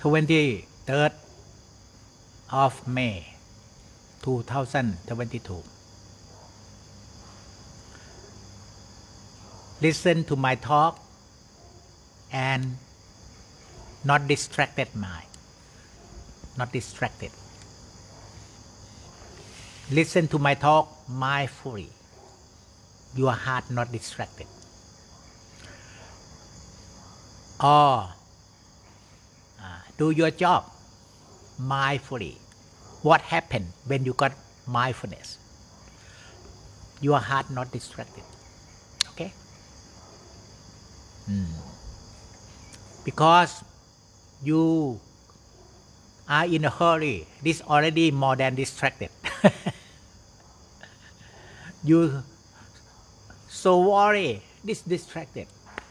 23rd of May 2022 listen to my talk and not distracted mind, not distracted. Listen to my talk mindfully, your heart not distracted. Or do your job mindfully. What happened when you got mindfulness? Your heart not distracted. Okay? Because you are in a hurry. This already more than distracted. You so worry, this distracted.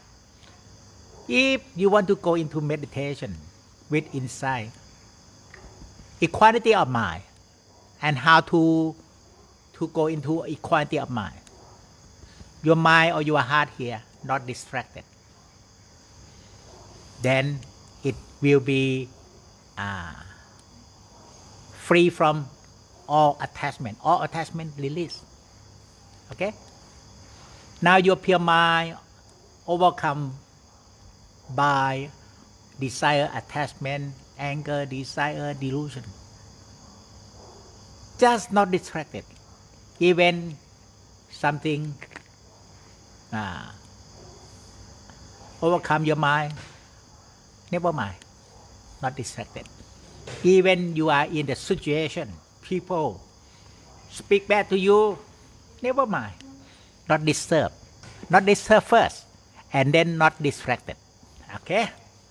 If you want to go into meditation with insight, equality of mind, and how to go into equality of mind, your mind or your heart here not distracted, then it will be free from all attachment. All attachment release. Okay? Now your pure mind overcome by desire, attachment, anger, desire, delusion. Just not distracted. Even something overcome your mind, never mind, not distracted. Even you are in the situation, people speak bad to you, never mind, not disturb. Not disturb first, and then not distracted. Okay?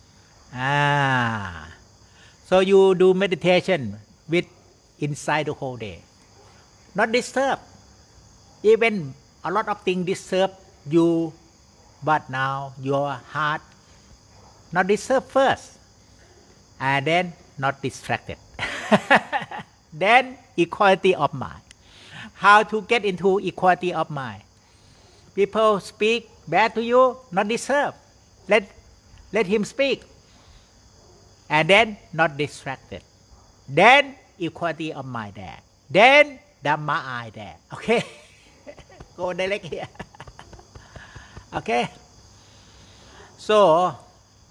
So you do meditation with inside the whole day. Not disturb. Even a lot of things disturb you, but now your heart not disturb first, and then not distracted. Then equality of mind. How to get into equality of mind? People speak bad to you, not disturb. Let him speak. And then not distracted. Then equality of mind there. Then Dhamma eye there. Okay? Go direct here. Okay? So,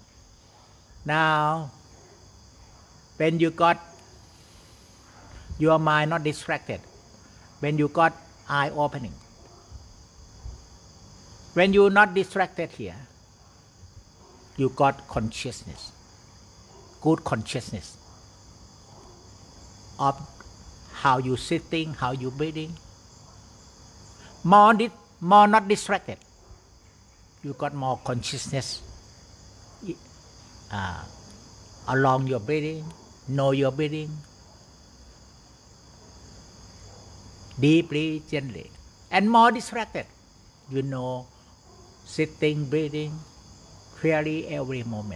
now, when you got your mind not distracted, when you got eye opening, when you're not distracted here, you got consciousness, good consciousness of how you sitting, how you breathing. More not distracted. You got more consciousness along your breathing, know your breathing, deeply, gently, and more distracted. You know, sitting, breathing, clearly every moment.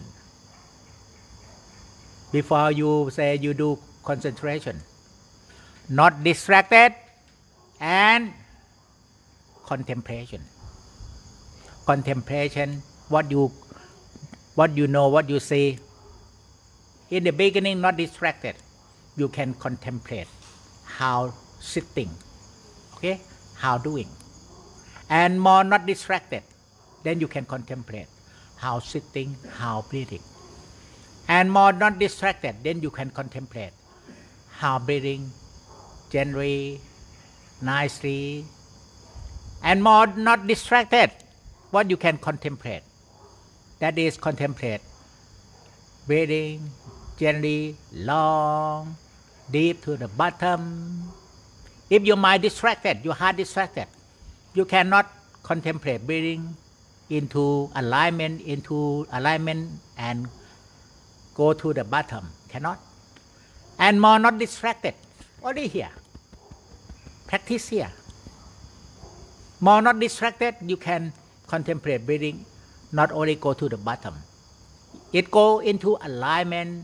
Before you say you do concentration, not distracted, and contemplation. Contemplation, what you know, what you see. In the beginning, not distracted. You can contemplate how sitting, okay, how doing. And more not distracted, then you can contemplate how sitting, how breathing. And more not distracted, then you can contemplate how breathing gently, nicely. And more not distracted, what you can contemplate. That is contemplate breathing gently, long, deep to the bottom. If your mind distracted, your heart distracted, you cannot contemplate breathing into alignment, and go to the bottom. Cannot. And more not distracted. Only here. Practice here. More not distracted, you can contemplate breathing, not only go to the bottom. It go into alignment,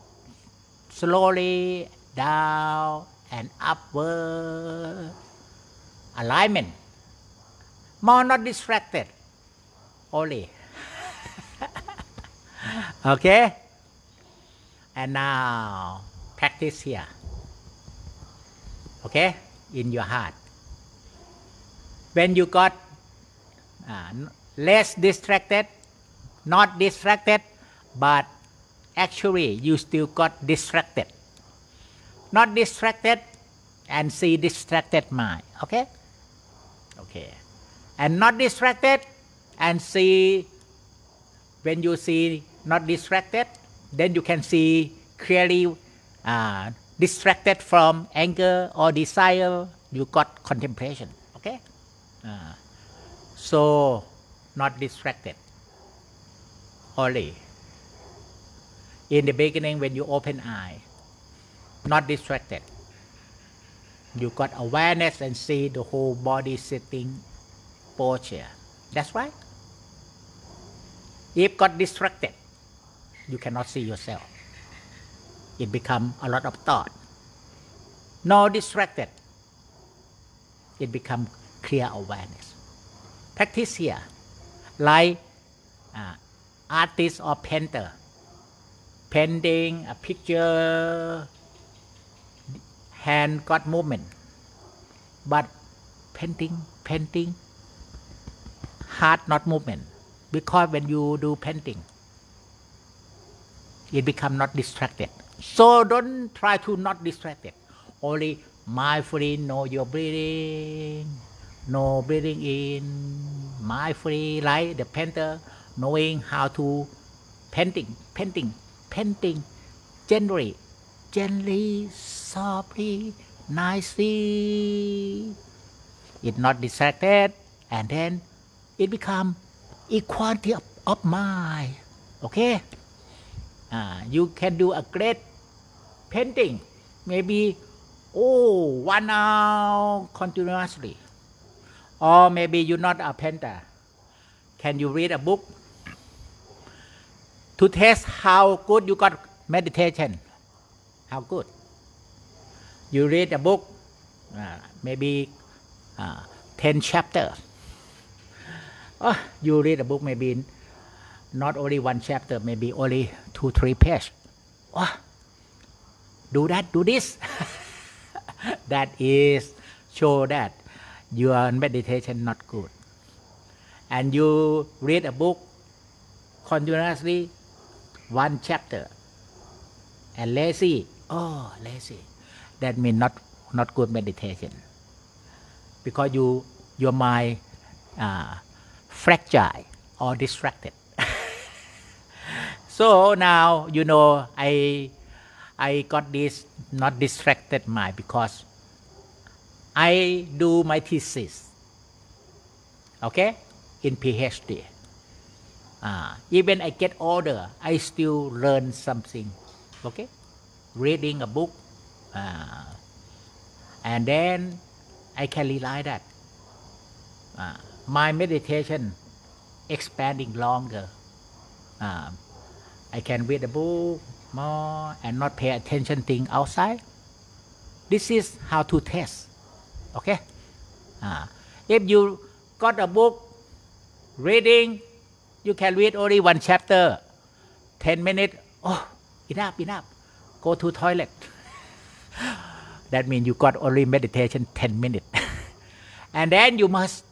slowly down and upward. Alignment. More not distracted. Only. Okay? and now practice here, okay, in your heart. When you got less distracted, not distracted, but actually you still got distracted. Not distracted and see distracted mind, okay? Okay. And not distracted and see, when you see not distracted, then you can see clearly distracted from anger or desire, you got contemplation, okay? So not distracted only. In the beginning when you open eye, not distracted, you got awareness and see the whole body sitting posture. That's right. If got distracted, you cannot see yourself. It become a lot of thought. No distracted, it become clear awareness. Practice here, like artist or painter, painting a picture, hand got movement, but painting, heart not movement. Because when you do painting, it become not distracted. So don't try to not distracted. Only mindfully know your breathing, no breathing in, mindfully like the painter, knowing how to painting, gently, softly, nicely. It not distracted, and then it become equality of mind. Okay? You can do a great painting, maybe 1 hour continuously. Or maybe you're not a painter. Can you read a book to test how good you got meditation? How good? You read a book, maybe 10 chapters. You read a book maybe not only 1 chapter, maybe only 2-3 pages. Do that, do this. That is show that your meditation not good. And you read a book continuously 1 chapter and lazy. Lazy. That means not good meditation. Because your mind fragile or distracted. So now you know I got this not distracted mind because I do my thesis, okay, in PhD. Even I get older, I still learn something, okay, reading a book, and then I can rely that my meditation expanding longer. I can read a book more and not pay attention thing outside. This is how to test. Okay? If you got a book reading, you can read only 1 chapter, 10 minutes. Enough. Go to toilet. That means you got only meditation 10 minutes. And then you must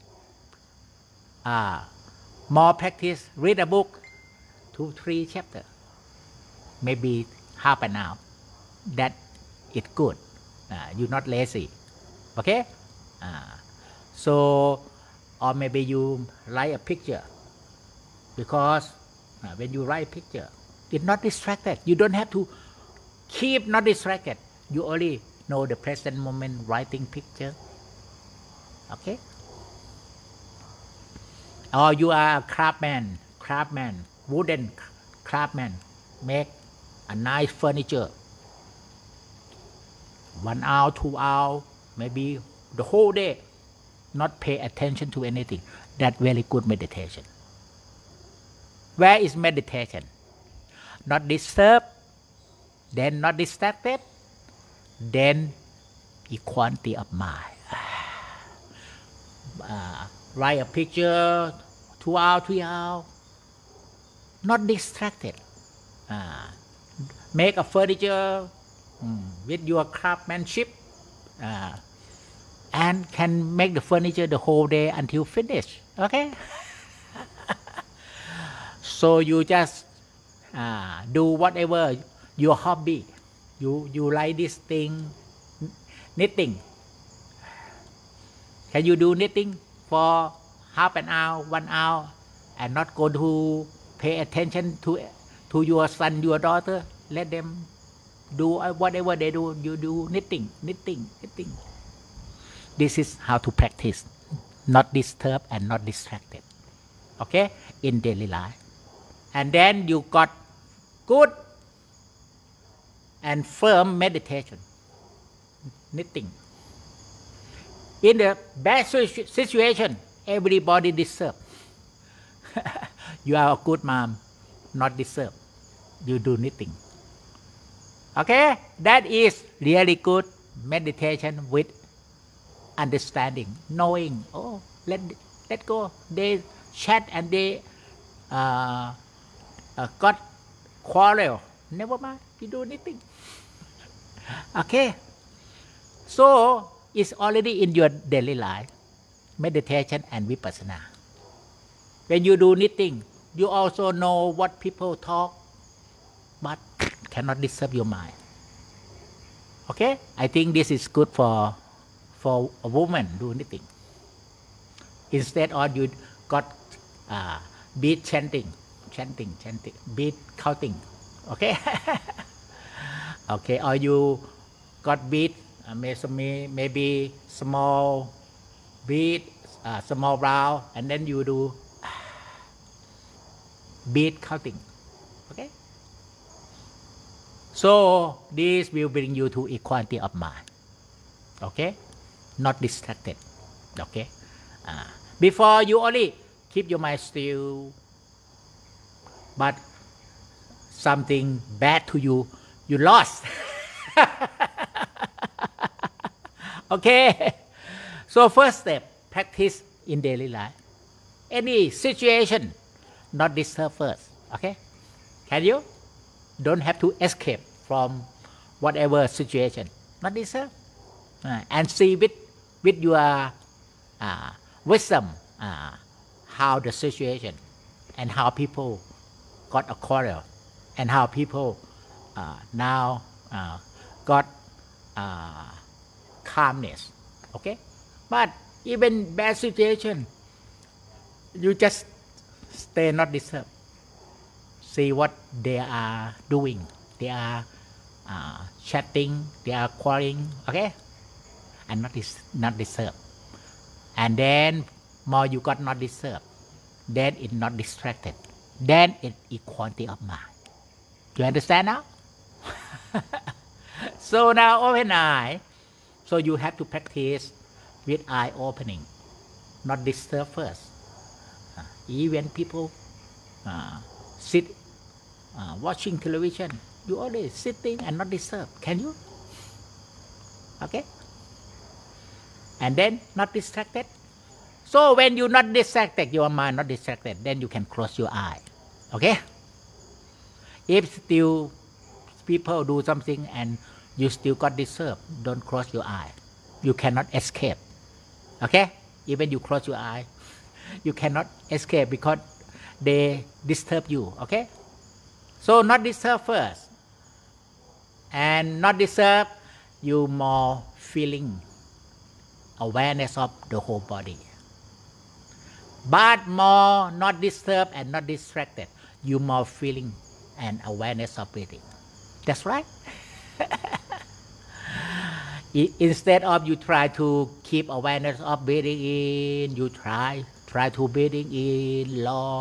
more practice, read a book, 2-3 chapters, maybe half an hour. That is good. You're not lazy. Okay? So, or maybe you write a picture, because when you write a picture, it's not distracted. You don't have to keep not distracted. You only know the present moment writing picture. Okay? Or you are a craftsman, wooden craftsman, make a nice furniture. 1 hour, 2 hours, maybe the whole day, not pay attention to anything. That's very good meditation. Where is meditation? Not disturbed, then not distracted, then equality of mind. Write a picture, 2 hours, 3 hours, not distracted. make a furniture with your craftsmanship and can make the furniture the whole day until finish. Okay. So you just do whatever your hobby. You like this thing, knitting. Can you do knitting for half an hour, 1 hour, and not go to pay attention to your son, your daughter? Let them do whatever they do. You do knitting. This is how to practice, not disturb and not distracted. Okay, in daily life. And then you got good and firm meditation, knitting. In the bad situation, everybody deserve. You are a good mom, not deserve. You do knitting. Okay, that is really good meditation with understanding, knowing. Oh, let go. They chat and they got quarrel. Never mind. You do knitting. Okay. So it's already in your daily life, meditation and vipassana. When you do knitting, you also know what people talk, but cannot disturb your mind. Okay, I think this is good for a woman do knitting. Instead of you got beat chanting, beat counting. Okay. Okay, or you got beat maybe small beat, small round, and then you do beat counting. Okay. So this will bring you to equality of mind. Okay, not distracted. Okay. Before you only keep your mind still, but something bad to you, you lost. Okay. So first step, practice in daily life. Any situation, not disturb first. Okay. Can you? Don't have to escape from whatever situation. Not disturb. And see with your wisdom how the situation and how people got a quarrel and how people now got calmness. Okay. But even bad situation, you just stay not disturbed. See what they are doing. They are chatting. They are quarreling. Okay, and not disturbed. And then more you got not disturbed, then it not distracted. Then it equality of mind. You understand now? So now open eye. So you have to practice with eye opening, not disturb first. Even people sit watching television, you always sitting and not disturb. Can you? Okay. And then not distracted. So when you not distracted, your mind not distracted, then you can close your eye. Okay. If still people do something and you still got disturbed, don't close your eye. You cannot escape. Okay. Even you close your eye, you cannot escape because they disturb you. Okay. So not disturb first, and not disturb, you more feeling awareness of the whole body. But more not disturb and not distracted, you more feeling and awareness of breathing. That's right. Instead of you try to keep awareness of breathing in, you try to breathing in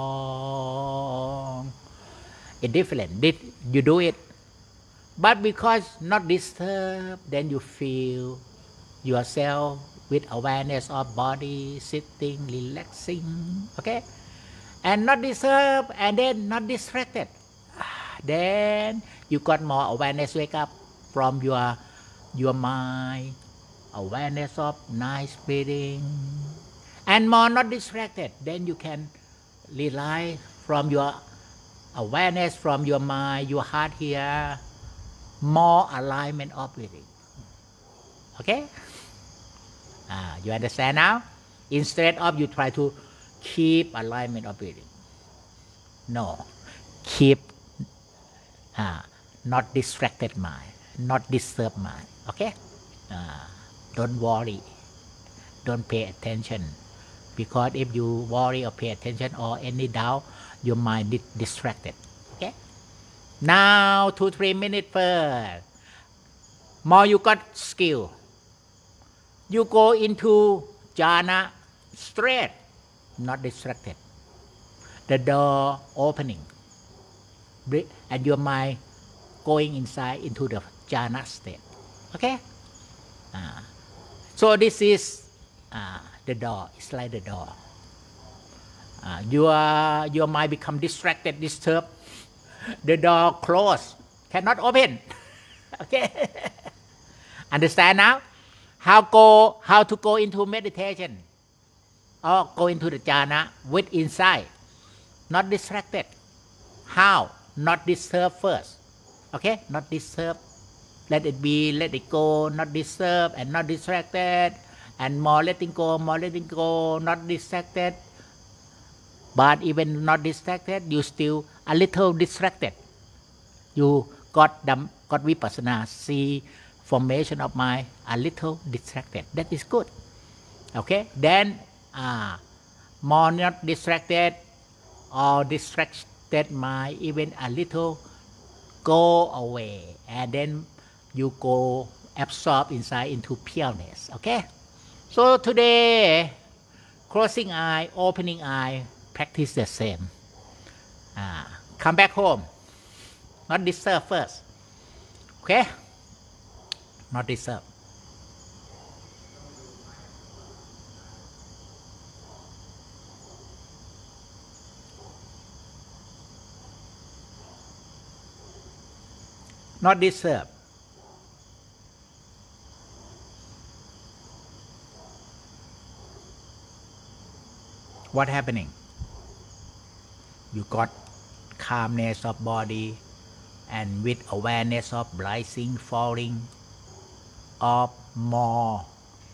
long. It's different. You do it, but because not disturbed, then you feel yourself with awareness of body, sitting, relaxing. Okay, and not disturbed, and then not distracted. Then you got more awareness. Wake up from your mind, awareness of nice breathing, and more not distracted. Then you can rely from your awareness from your mind, your heart here, more alignment of breathing. Okay? You understand now? Instead of you try to keep alignment of breathing. No. Keep not distracted mind, not disturb mind. Okay? Don't worry. Don't pay attention. Because if you worry or pay attention or any doubt, your mind is distracted. Okay? Now 2-3 minutes first. More you got skill. You go into jhana straight, not distracted. The door opening. And your mind going inside into the jhana state. Okay? So this is the door. It's like the door. Your mind become distracted, disturbed. The door closed, cannot open. Okay? Understand now? How to go into meditation or go into the jhana with insight, not distracted. How? Not disturb first. Okay? Not disturb. Let it be, let it go, not disturb and not distracted. And more letting go, not distracted. But even not distracted, you still a little distracted. You got vipassana, see formation of mind, a little distracted. That is good. Okay? Then more not distracted or distracted mind, even a little go away. And then you go absorb inside into pureness. Okay? So today, closing eye, opening eye, practice the same. Come back home. Not disturb first. Okay? Not disturb. Not disturb. What happening? You got calmness of body and with awareness of rising, falling of more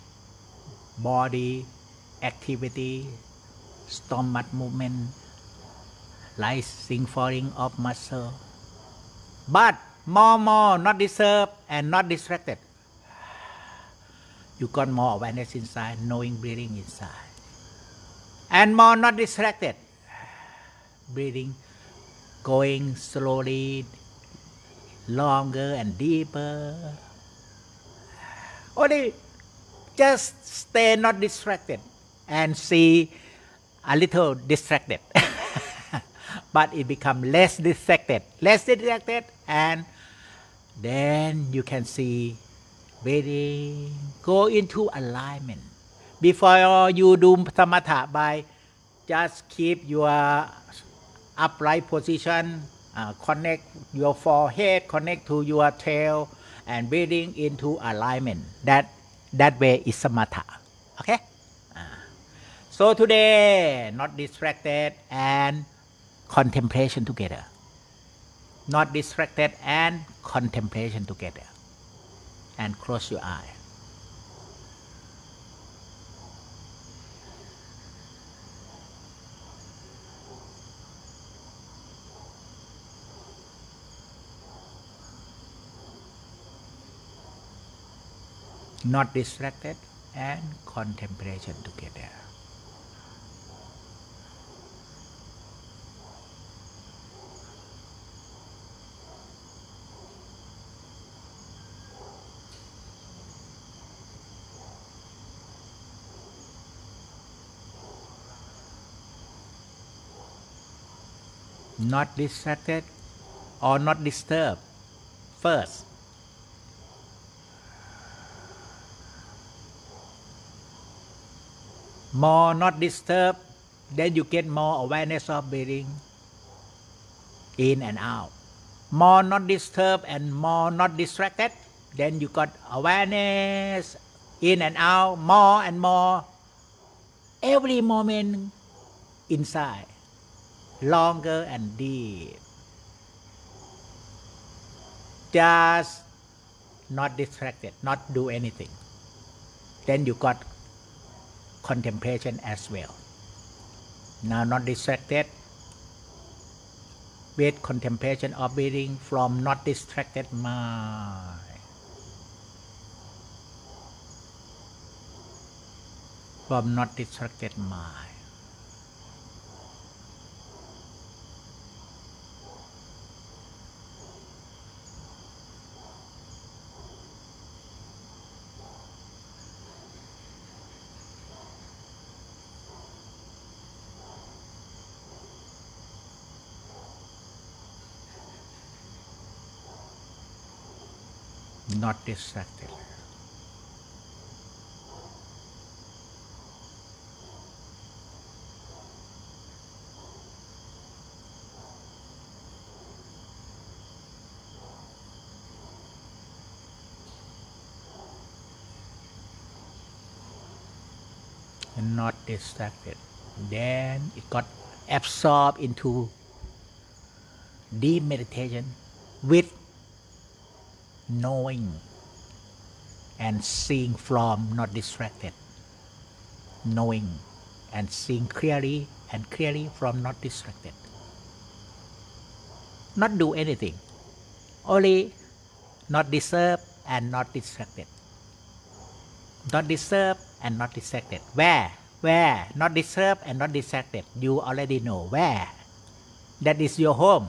body activity, stomach movement, rising, falling of muscle. But more, not disturbed and not distracted. You got more awareness inside, knowing breathing inside. And more not distracted. Breathing going slowly, longer and deeper. Only just stay not distracted and see a little distracted. But it become less distracted, and then you can see breathing go into alignment. Before you do samatha, by just keep your upright position, connect your forehead, connect to your tail, and breathing into alignment. That way is samatha. Okay? So today, not distracted and contemplation together. Not distracted and contemplation together. And close your eye. Not distracted and contemplation together. Not distracted or not disturbed first. More not disturbed, then you get more awareness of breathing in and out. More not disturbed and more not distracted, then you got awareness in and out, more and more, every moment inside, longer and deep. just not distracted, not do anything. Then you got contemplation as well. Now not distracted with contemplation of breathing from not distracted mind. From not distracted mind. Not distracted. Not distracted. Then it got absorbed into deep meditation with knowing and seeing from not distracted, knowing and seeing clearly and clearly from not distracted. Not do anything, only not disturb and not distracted. Not disturb and not distracted. Where? Not disturb and not distracted. You already know where. That is your home.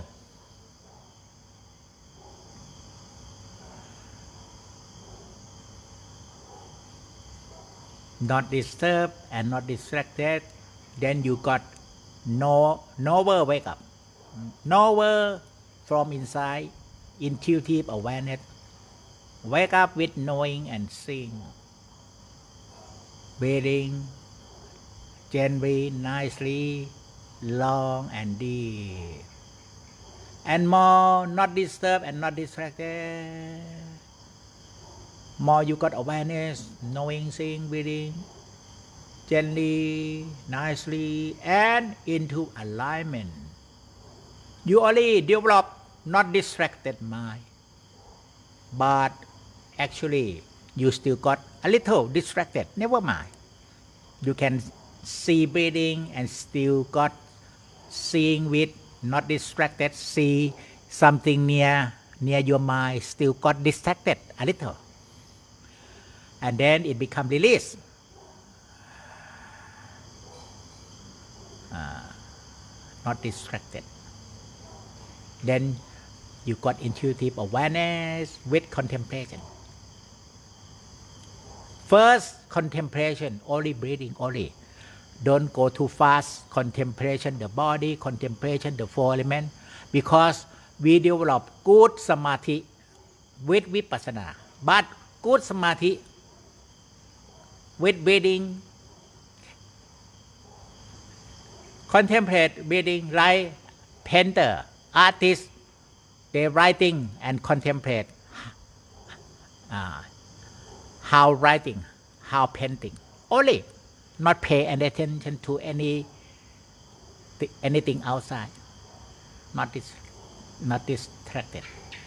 Not disturb and not distracted. Then you got nowhere wake up. Nowhere from inside, intuitive awareness. Wake up with knowing and seeing. Breathing gently, nicely, long and deep. And more not disturbed and not distracted. More you got awareness, knowing, seeing, breathing gently, nicely, and into alignment. You only develop not distracted mind, but actually you still got a little distracted. Never mind. You can see breathing and still got seeing with not distracted. See something near your mind, still got distracted a little. And then it become release. Not distracted. Then you got intuitive awareness with contemplation. First contemplation, only breathing only. Don't go too fast. Contemplation the body, contemplation the four elements, because we develop good samadhi with vipassana. But good samadhi with breathing, contemplate breathing like painter, artist, they writing and contemplate how writing, how painting. Only, not pay any attention to anything outside. Not distracted.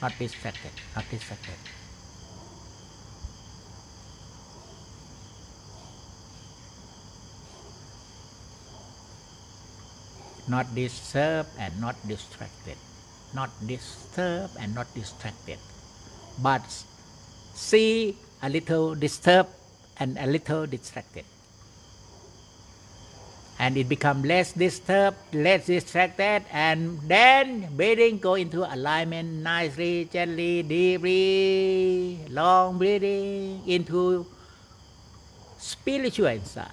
Not disturbed and not distracted. Not disturbed and not distracted. But see a little disturbed and a little distracted. And it becomes less disturbed, less distracted, and then breathing go into alignment nicely, gently, deeply, long breathing into spiritual inside.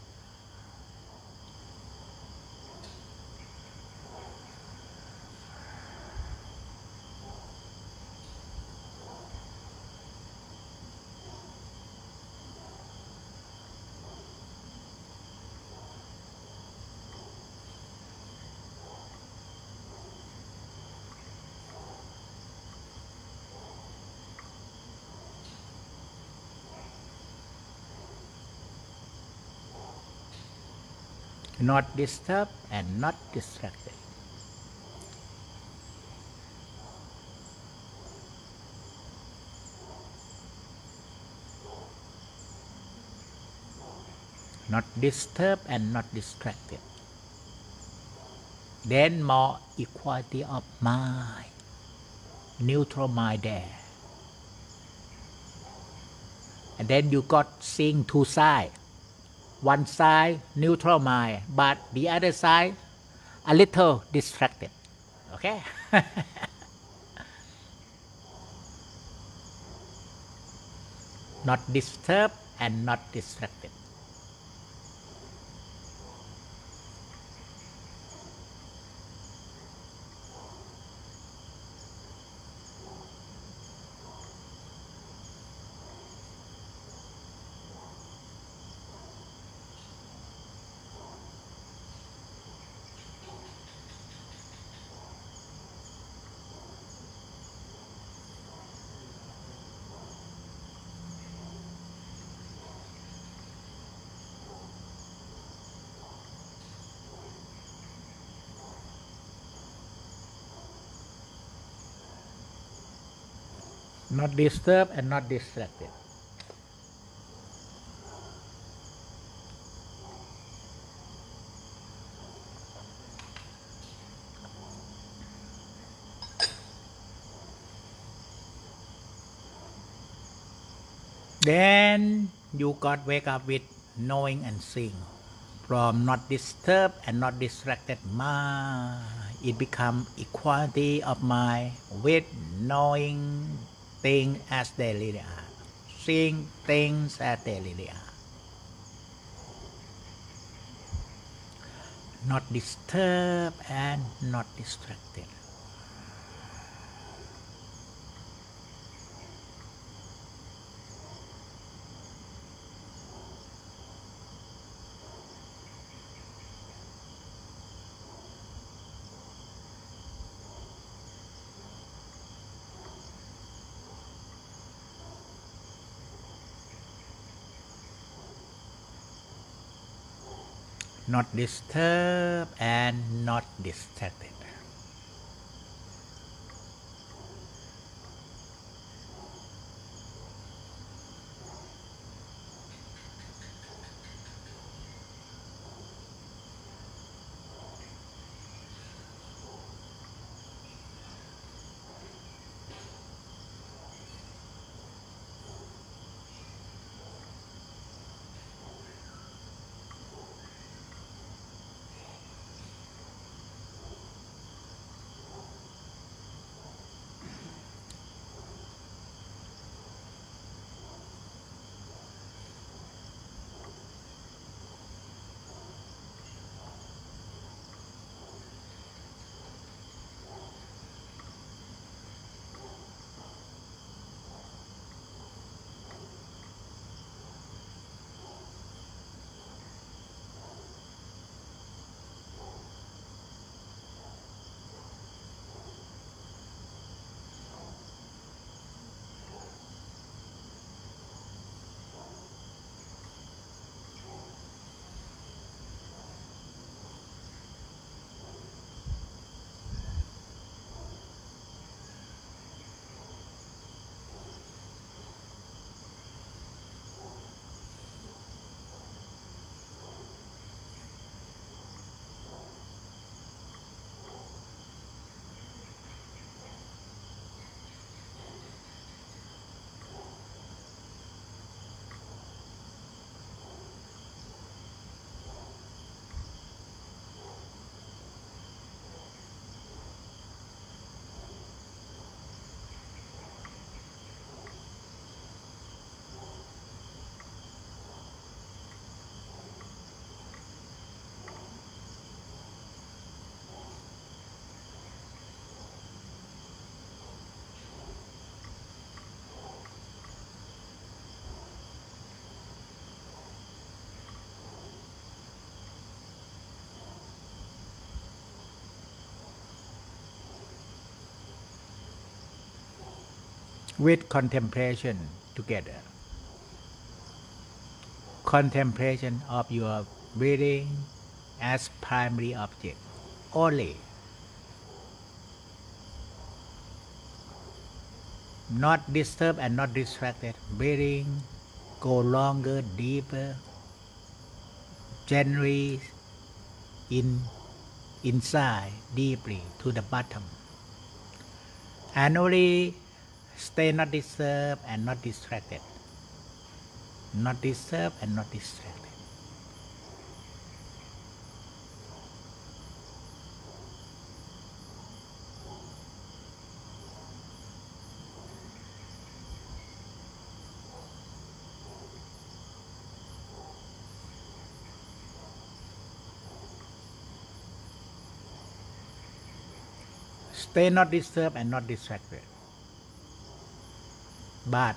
Not disturbed and not distracted. not disturbed and not distracted. Then more equality of mind, neutral mind there. And then you got seeing two sides. One side neutral mind, but the other side a little distracted. Okay? Not disturbed and not distracted. Not disturbed and not distracted. Then you got wake up with knowing and seeing. From not disturbed and not distracted mind, it become equality of mind with knowing things as they really are, seeing things as they really are. Not disturbed and not distracted. Not disturbed and not distracted. With contemplation together. Contemplation of your breathing as primary object only. Not disturbed and not distracted. Breathing go longer, deeper. gently in inside deeply to the bottom, and only stay not disturbed and not distracted, not disturbed and not distracted. Stay not disturbed and not distracted. But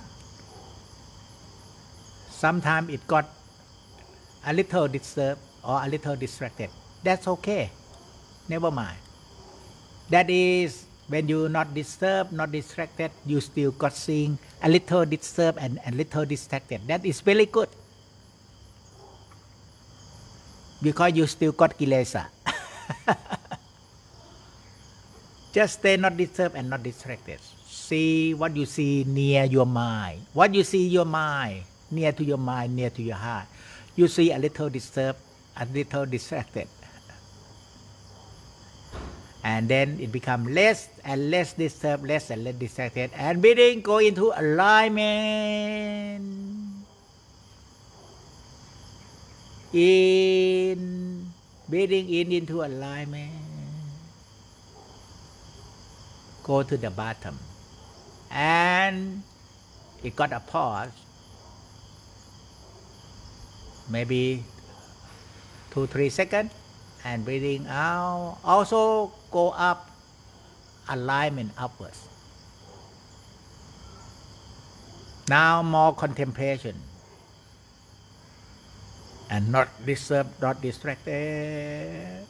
sometimes it got a little disturbed or a little distracted. That's okay. Never mind. That is when you not disturbed, not distracted, you still got seeing a little disturbed and a little distracted. That is very good. Because you still got kilesa. Just stay not disturbed and not distracted. See what you see near your mind. What you see your mind, near to your mind, near to your heart. You see a little disturbed, a little distracted. And then it becomes less and less disturbed, less and less distracted. And breathing go into alignment. In, breathing in into alignment. Go to the bottom. And it got a pause. Maybe 2-3 seconds. And breathing out. Also go up, alignment upwards. Now more contemplation. And not disturbed, not distracted.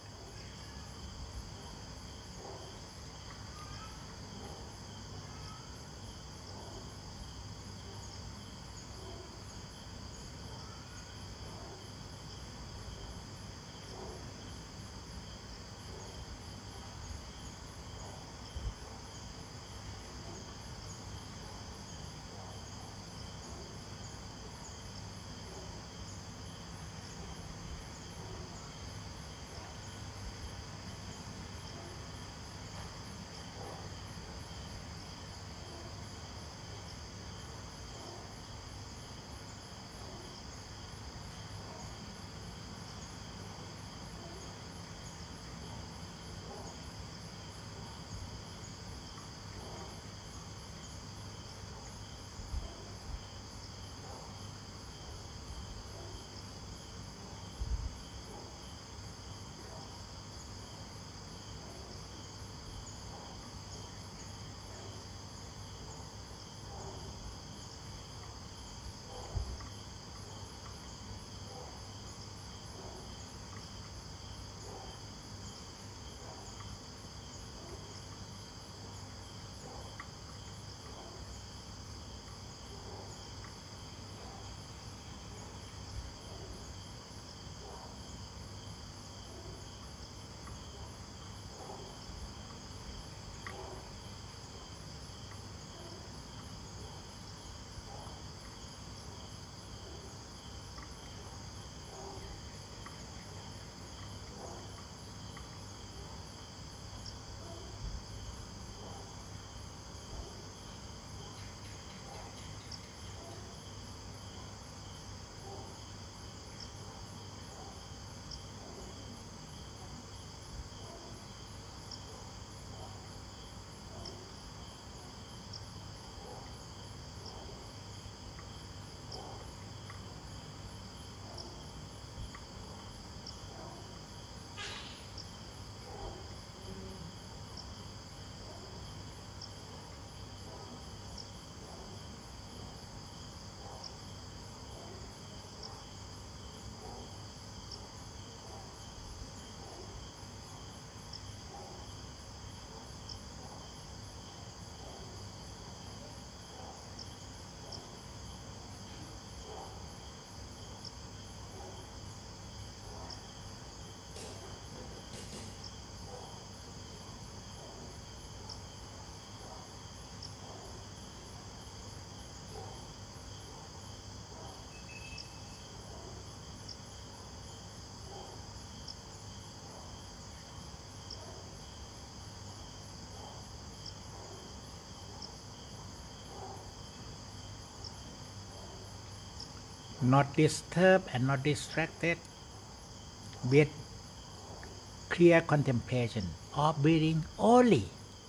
not disturbed and not distracted with clear contemplation of breathing only.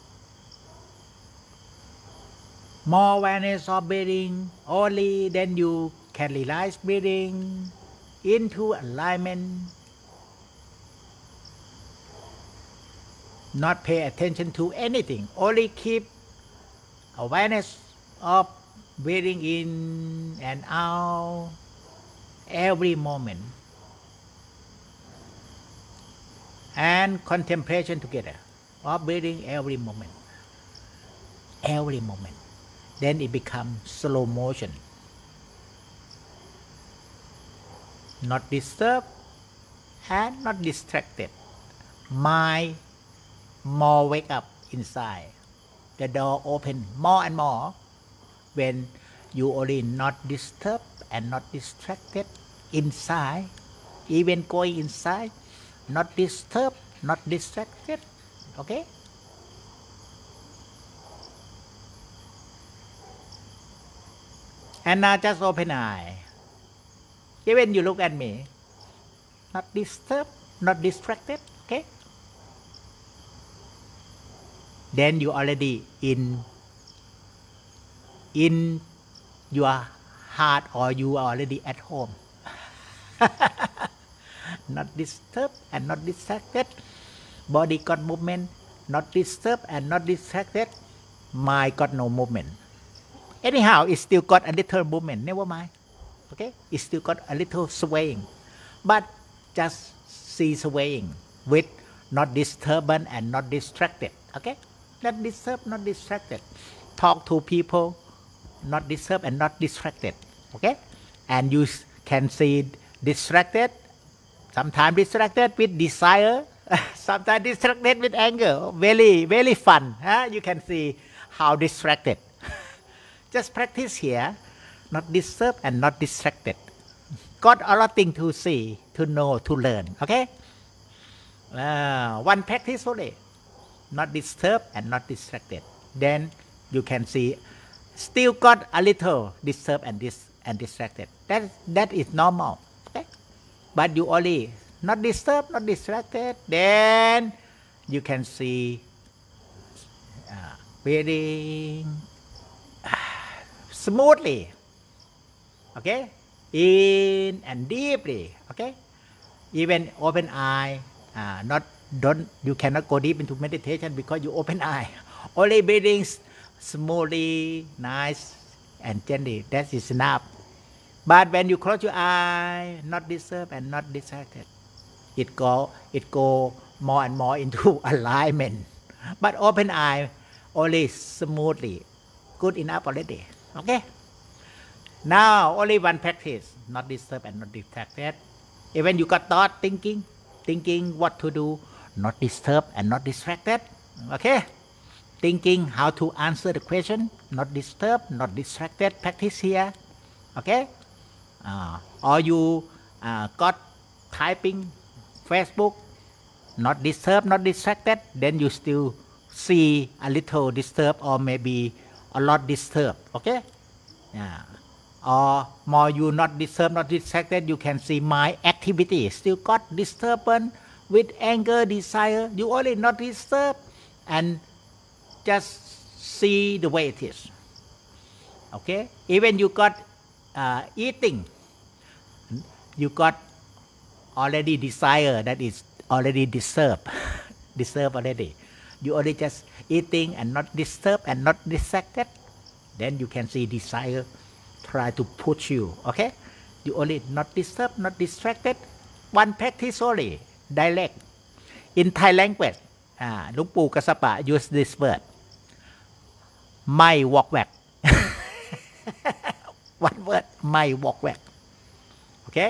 More awareness of breathing only, then you can realize breathing into alignment. Not pay attention to anything, only keep awareness of breathing in and out every moment, and contemplation together of breathing every moment. Then it becomes slow motion, not disturbed and not distracted. Mind more wake up inside. The door open more and more when you only not disturbed and not distracted inside. Even going inside, not disturbed, not distracted. Okay? And now just open eye. Even you look at me, not disturbed, not distracted. Okay? Then you already in your heart, or you are already at home. Not disturbed and not distracted. Body got movement, not disturbed and not distracted. Mind got no movement. Anyhow, it still got a little movement, never mind. Okay? It still got a little swaying. But just see swaying with not disturbed and not distracted. Okay? Not disturbed, not distracted. Talk to people, not disturbed and not distracted. Okay? And you can see distracted, sometimes distracted with desire, sometimes distracted with anger. Very, very fun. You can see how distracted. Just practice here, not disturbed and not distracted. Got a lot of things to see, to know, to learn. Okay? One practice only. Not disturbed and not distracted. Then you can see still got a little disturbed and distracted. That is normal. Okay? But you only not disturbed, not distracted. Then you can see breathing smoothly. Okay? In and deeply. Okay? Even open eye. You cannot go deep into meditation because you open eye. Only breathing smoothly, nice and gently. That is enough. But when you close your eye, not disturbed and not distracted, it go more and more into alignment. But open eye, only smoothly. Good enough already. Okay? Now only one practice, not disturbed and not distracted. Even you got thought, thinking what to do, not disturbed and not distracted. Okay? Thinking how to answer the question, not disturbed, not distracted. Practice here. Okay? Or you got typing Facebook, not disturbed, not distracted. Then you still see a little disturbed or maybe a lot disturbed. Okay? Or more you not disturbed, not distracted, you can see my activity still got disturbance with anger, desire. You only not disturbed and just see the way it is. Okay? Even you got eating, you got already desire that is already disturbed. Disturbed already. You only just eating and not disturbed and not distracted. Then you can see desire try to push you. Okay? You only not disturbed, not distracted. One practice only. Direct. In Thai language, หลวงปู่กัสสปะ use this word. ไม่วอกแวก One word. ไม่วอกแวก Okay?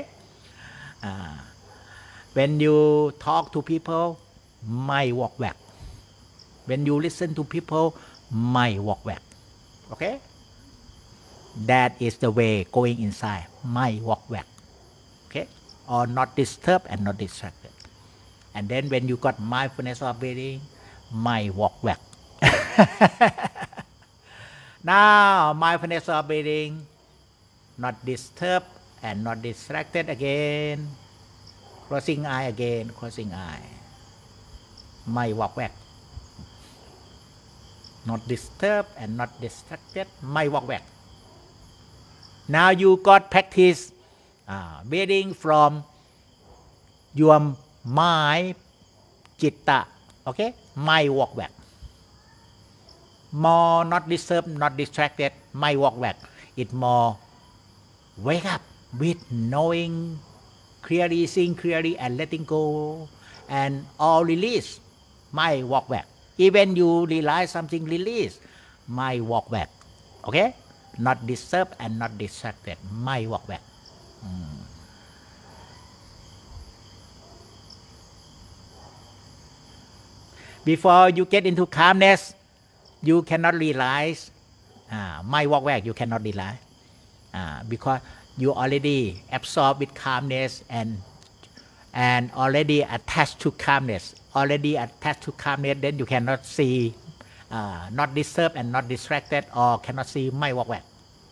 When you talk to people, ไม่วอกแวก When you listen to people, ไม่วอกแวก Okay? That is the way going inside. ไม่วอกแวก Okay? Or not disturbed and not distracted. And then when you got mindfulness of breathing, ไม่วอกแวก Now mindfulness of breathing, not disturbed and not distracted again closing eye again closing eye ไม่วอกแวก not disturb and not distracted ไม่วอกแวก now you got practice breathing from your mind จิตตะ okay ไม่วอกแวก more not disturb not distracted ไม่วอกแวก it more wake up with knowing clearly seeing clearly and letting go and all release ไม่วอกแวก even you realize something release ไม่วอกแวก okay not disturb and not distracted ไม่วอกแวกbefore you get into calmness you cannot realize ไม่วอกแวก you cannot realize because you already absorbed with calmness and already attached to calmness then you cannot see not disturbed and not distracted or cannot see ไม่วอกแวก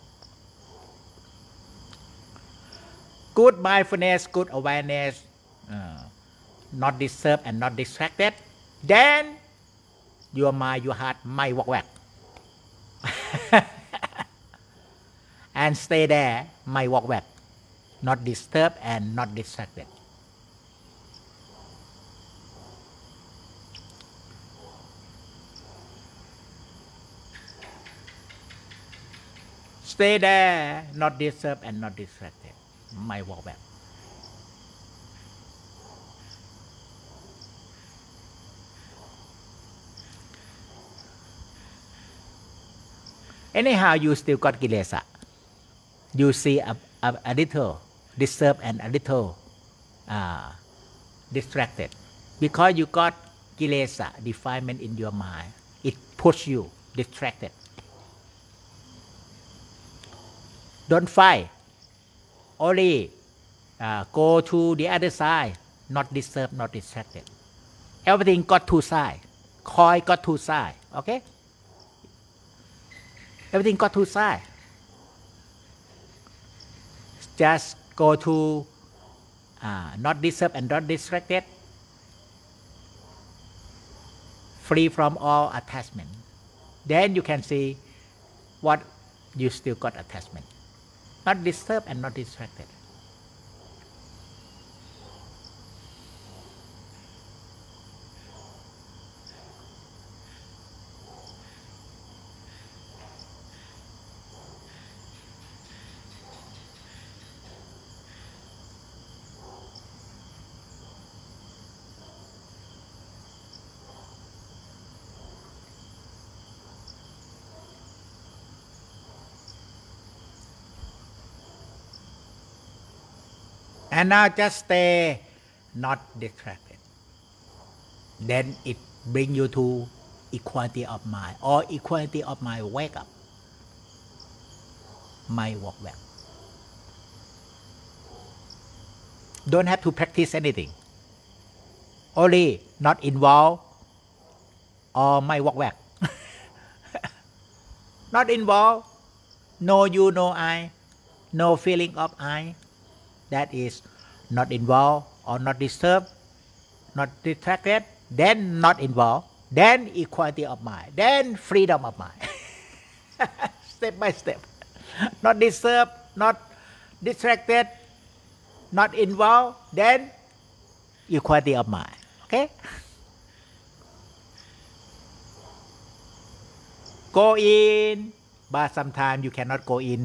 good mindfulness good awareness not disturbed and not distracted then your mind your heart ไม่วอกแวก and stay there ไม่วอกแวก not disturbed and not distracted stay there not disturbed and not distracted ไม่วอกแวก anyhow you still got kilesa you see a little disturbed and a little distracted because you got kilesa defilement in your mind it push you distracted don't fight only go to the other side not disturbed not distracted everything got two sides coin got two sides okay everything got two sides just go to not disturbed and not distracted free from all attachment then you can see what you still got attachment not disturbed and not distracted and now just stay not distracted then it bring you to equality of mind or equality of mind wake up ไม่วอกแวก don't have to practice anything only not involved or ไม่วอกแวก not involved no you no I no feeling of I that is not involved or not disturbed not distracted then not involved then equality of mind then freedom of mind step by step not disturbed not distracted not involved then equality of mind okay go in but sometimes you cannot go in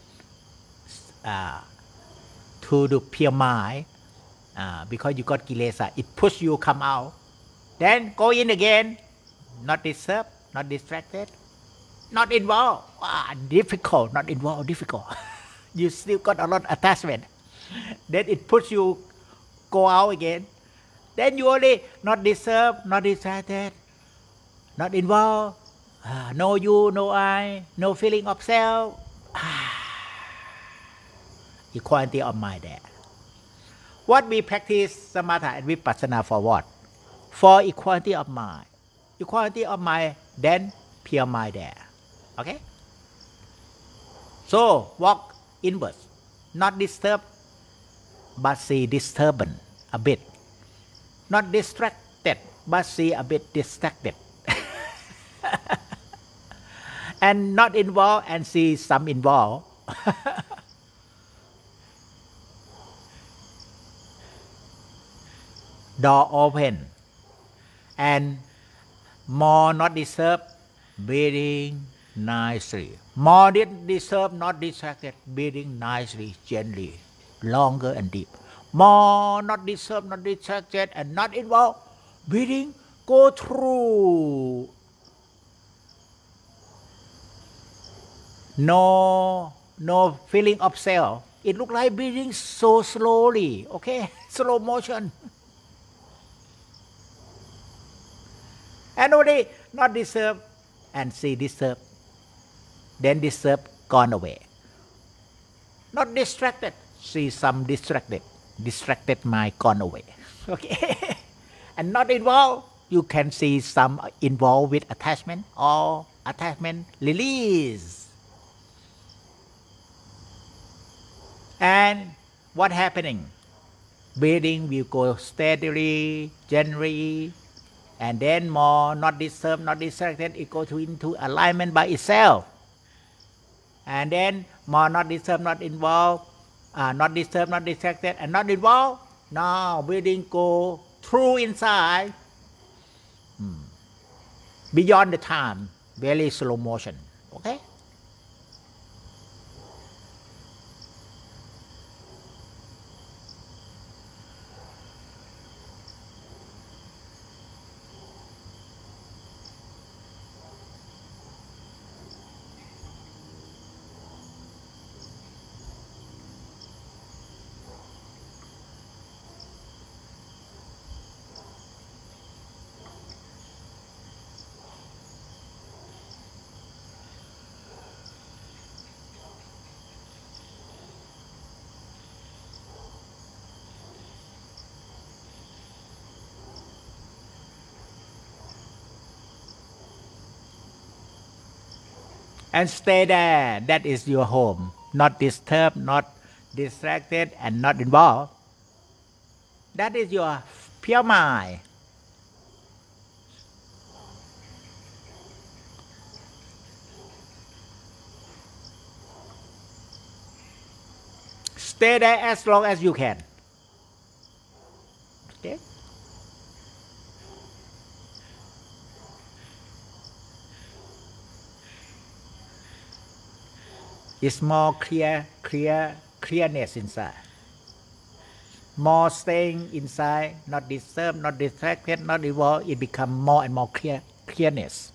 to the pure mind because you got kilesa it push you come out then go in again not disturbed not distracted not involved difficult not involved difficult you still got a lot of attachment then it push you go out again then you only not disturbed not distracted not involved no you no I no feeling of self equality of mind there what we practice samatha and vipassana for what for equality of mind then pure mind there okay so walk inwards not disturb but see disturbance a bit not distracted but see a bit distracted and not involved and see some involved door open and more not disturb breathing nicely more disturb not distracted breathing nicely gently longer and deep more not disturb not distracted and not involved breathing go through no feeling of self it look like breathing so slowly okay slow motion and only not disturb and see disturb then disturb gone away not distracted see some distracted mind gone away okay and not involved you can see some involved with attachment or attachment release and what happening breathing will go steadily gently and then more not disturbed not distracted it goes into alignment by itself and then more not disturbed not involved not disturbed not distracted and not involved now breathing go through inside beyond the time very slow motion okay and stay there that is your home not disturbed not distracted and not involved that is your pure mind stay there as long as you can okay it's more clearness inside more staying inside not disturbed not distracted not involved it become more and more clearness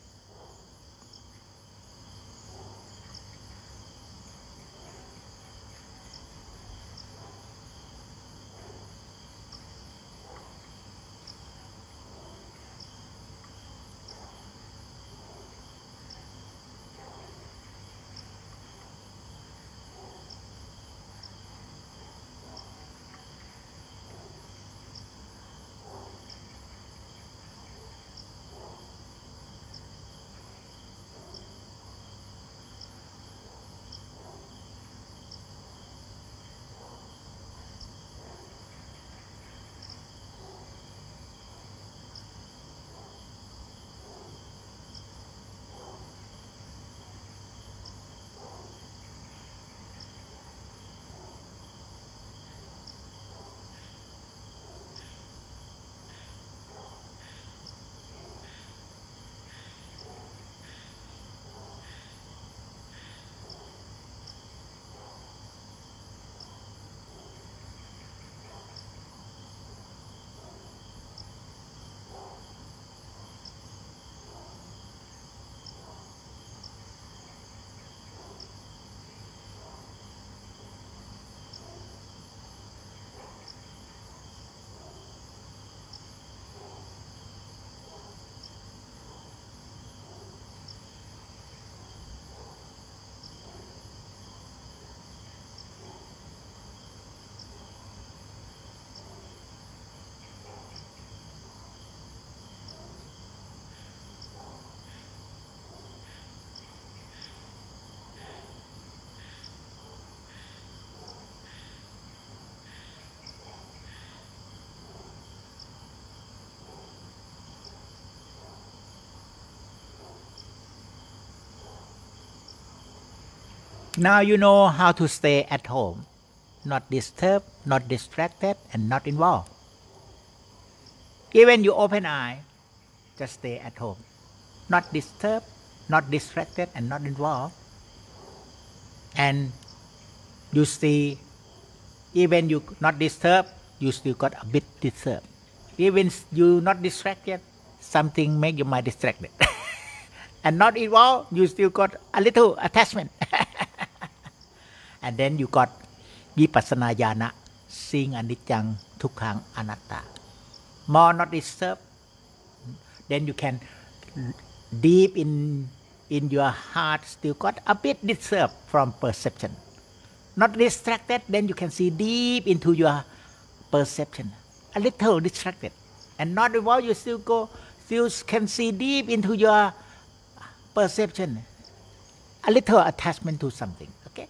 Now you know how to stay at home, not disturbed, not distracted, and not involved. Even you open eye, just stay at home, not disturbed, not distracted, and not involved. And you see, even you not disturbed, you still got a bit disturbed. Even you not distracted, something make your mind distracted. And not involved, you still got a little attachment. And then you got vipassana jhana, seeing anicca, dukkha, anatta. More not disturbed, then you can deep in your heart still got a bit disturbed from perception. Not distracted, then you can see deep into your perception, a little distracted. And not involved, you still can see deep into your perception, a little attachment to something. Okay.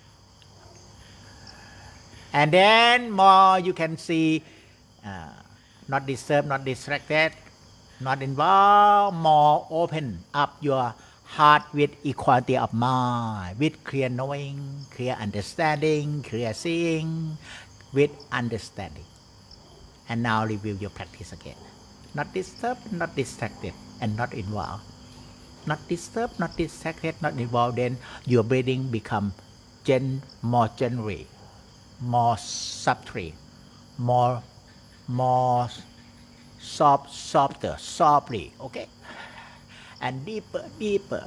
And then more you can see not disturbed, not distracted, not involved, more open up your heart with equality of mind, with clear knowing, clear understanding, clear seeing, with understanding. And now review your practice again. Not disturbed, not distracted, and not involved. Not disturbed, not distracted, not involved. Then your breathing become more gently, more subtly, more softer, softly. Okay, and deeper.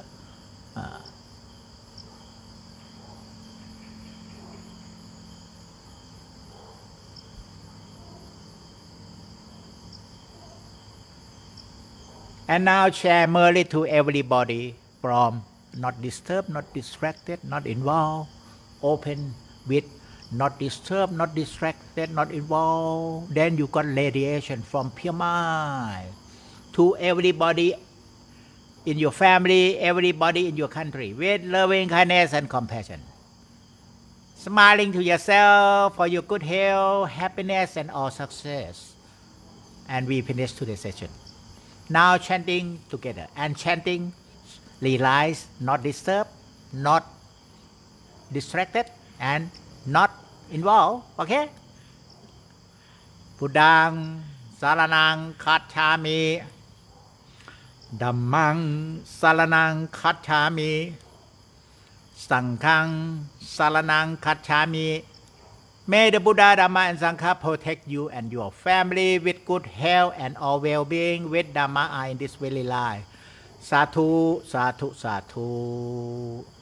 And now share merely to everybody from not disturbed, not distracted, not involved, open with not disturbed, not distracted, not involved. Then you got radiation from pure mind to everybody in your family, everybody in your country with loving kindness and compassion. Smiling to yourself for your good health, happiness, and all success. And we finish today's session. Now chanting together, and chanting realize not disturbed, not distracted, and not involved. Okay? Buddhang saranang kacchami, Dhammang saranang kacchami, Sanghang saranang kacchami. May the Buddha, Dhamma, and Sangha protect you and your family with good health and all well-being with Dhamma in this very life. Sadhu, sadhu, sadhu.